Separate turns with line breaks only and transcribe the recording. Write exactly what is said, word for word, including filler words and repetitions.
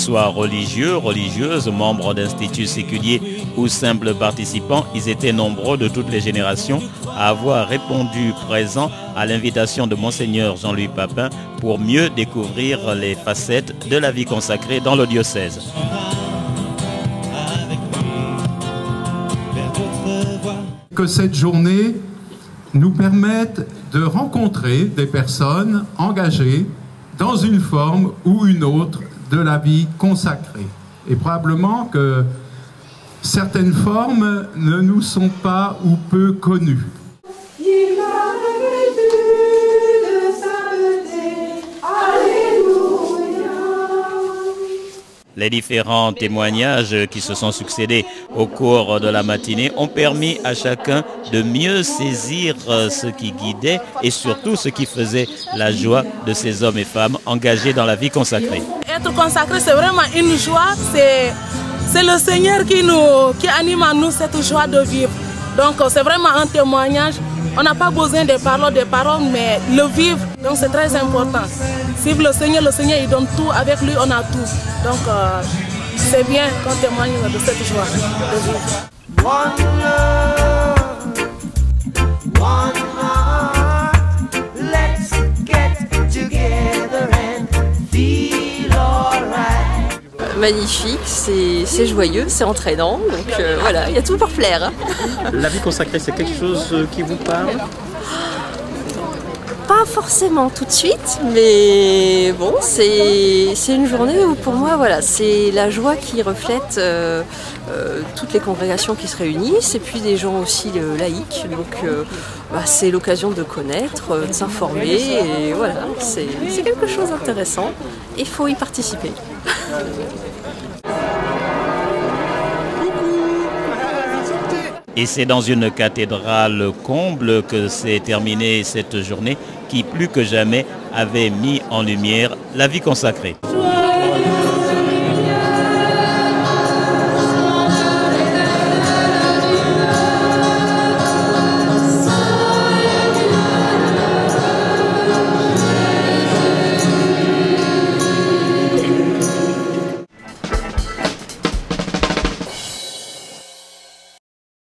soient religieux, religieuses, membres d'instituts séculiers ou simples participants, ils étaient nombreux de toutes les générations à avoir répondu présent à l'invitation de Monseigneur Jean-Louis Papin pour mieux découvrir les facettes de la vie consacrée dans le diocèse.
Que cette journée nous permette de rencontrer des personnes engagées dans une forme ou une autre de la vie consacrée. Et probablement que certaines formes ne nous sont pas ou peu connues.
Les différents témoignages qui se sont succédés au cours de la matinée ont permis à chacun de mieux saisir ce qui guidait et surtout ce qui faisait la joie de ces hommes et femmes engagés dans la vie consacrée.
Être consacré, c'est vraiment une joie, c'est le Seigneur qui, nous, qui anime en nous cette joie de vivre. Donc c'est vraiment un témoignage. On n'a pas besoin de paroles, de paroles, mais le vivre, donc c'est très important. Suivre le Seigneur, le Seigneur il donne tout, avec lui on a tout. Donc euh, c'est bien qu'on témoigne de cette joie de vivre. One love, one heart, let's get together and feel
alright. Magnifique, c'est joyeux, c'est entraînant, donc euh, voilà, il y a tout pour plaire. Hein.
La vie consacrée, c'est quelque chose qui vous parle ?
Pas forcément tout de suite, mais bon, c'est une journée où pour moi, voilà, c'est la joie qui reflète euh, euh, toutes les congrégations qui se réunissent et puis des gens aussi euh, laïcs. Donc euh, bah, c'est l'occasion de connaître, euh, de s'informer et voilà, c'est quelque chose d'intéressant. Il faut y participer.
Et c'est dans une cathédrale comble que s'est terminée cette journée qui, plus que jamais, avait mis en lumière la vie consacrée.